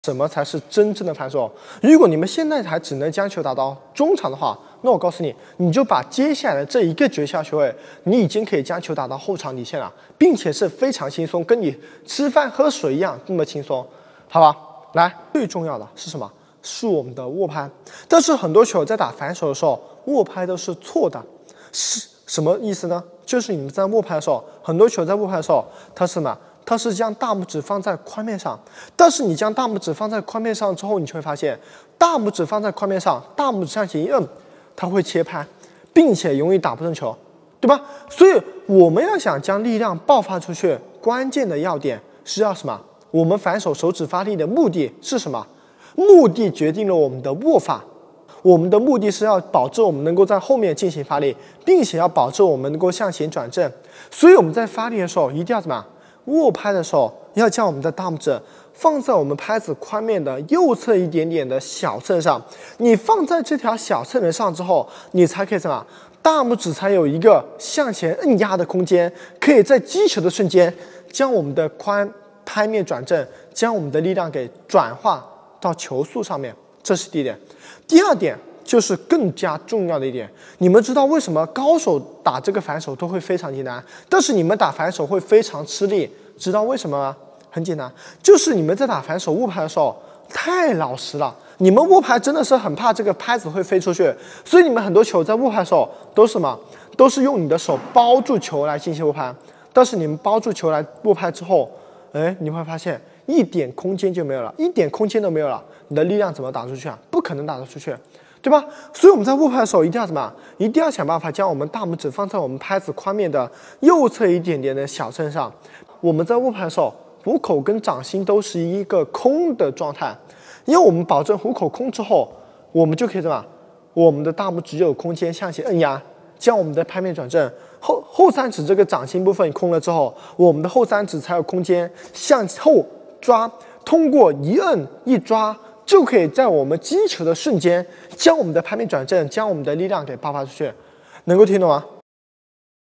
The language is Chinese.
什么才是真正的反手？如果你们现在还只能将球打到中场的话，那我告诉你，你就把接下来的这一个诀窍学会，你已经可以将球打到后场底线了，并且是非常轻松，跟你吃饭喝水一样那么轻松，好吧？来，最重要的是什么？是我们的握拍。但是很多球在打反手的时候，握拍都是错的，是什么意思呢？就是你们在握拍的时候，很多球在握拍的时候，它是什么？它是将大拇指放在宽面上，但是你将大拇指放在宽面上之后，你就会发现，大拇指放在宽面上，大拇指向前一摁，它会切拍，并且容易打不正球，对吧？所以我们要想将力量爆发出去，关键的要点是要什么？我们反手手指发力的目的是什么？目的决定了我们的握法。我们的目的是要保证我们能够在后面进行发力，并且要保证我们能够向前转正。所以我们在发力的时候，一定要怎么样？握拍的时候，要将我们的大拇指放在我们拍子宽面的右侧一点点的小秤上。你放在这条小秤的上之后，你才可以怎么？大拇指才有一个向前摁压的空间，可以在击球的瞬间将我们的拍面转正，将我们的力量给转化到球速上面。这是第一点。第二点就是更加重要的一点，你们知道为什么高手打这个反手都会非常简单，但是你们打反手会非常吃力？知道为什么吗？很简单，就是你们在打反手握拍的时候太老实了，你们握拍真的是很怕这个拍子会飞出去，所以你们很多球在握拍的时候都是什么？都是用你的手包住球来进行握拍，但是你们包住球来握拍之后，你会发现一点空间就没有了，一点空间都没有了，你的力量怎么打出去啊？不可能打得出去，对吧？所以我们在握拍的时候一定要怎么？一定要想办法将我们大拇指放在我们拍子宽面的右侧一点点的小秤上。我们在握拍的时候，虎口跟掌心都是一个空的状态，因为我们保证虎口空之后，我们就可以怎么？我们的大拇指就有空间向前摁压，将我们的拍面转正。后三指这个掌心部分空了之后，我们的后三指才有空间向后抓，通过一摁一抓，就可以在我们击球的瞬间将我们的拍面转正，将我们的力量给爆发出去。能够听懂吗？